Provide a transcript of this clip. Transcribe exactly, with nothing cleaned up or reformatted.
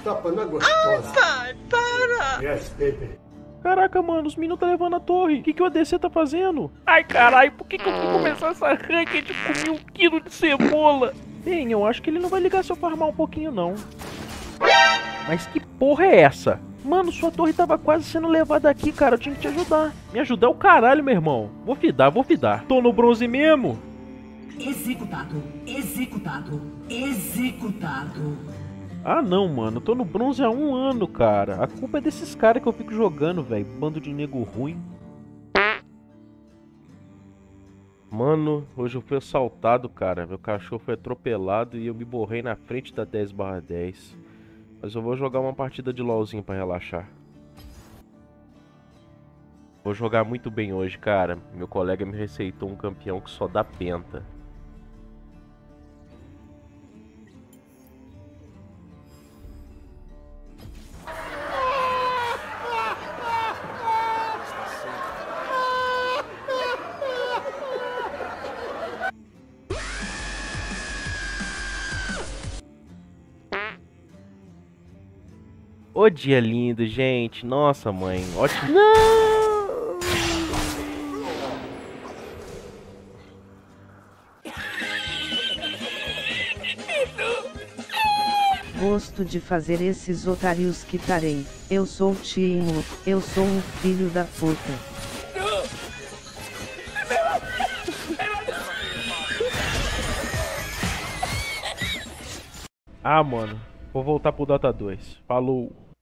tapa na gostosa. Pai, para! Yes, baby. Caraca, mano, os meninos tá levando a torre. O que, que o A D C tá fazendo? Ai, caralho, por que, que eu fui começar essa ranked de comer um quilo de cebola? Bem, eu acho que ele não vai ligar se eu farmar um pouquinho, não. Mas que porra é essa? Mano, sua torre tava quase sendo levada aqui, cara. Eu tinha que te ajudar. Me ajudar é o caralho, meu irmão. Vou fidar, vou fidar. Tô no bronze mesmo. Executado, executado, executado. Ah não, mano, eu tô no bronze há um ano, cara. A culpa é desses caras que eu fico jogando, velho. Bando de nego ruim. Mano, hoje eu fui assaltado, cara. Meu cachorro foi atropelado e eu me borrei na frente da dez barra dez. Mas eu vou jogar uma partida de LOLzinho pra relaxar. Vou jogar muito bem hoje, cara. Meu colega me receitou um campeão que só dá penta. Ô dia lindo, gente. Nossa, mãe. Ótimo. Não! Gosto de fazer esses otários que tarem. Eu sou o Timo. Eu sou um filho da puta. Ah, mano. Vou voltar pro Dota dois. Falou.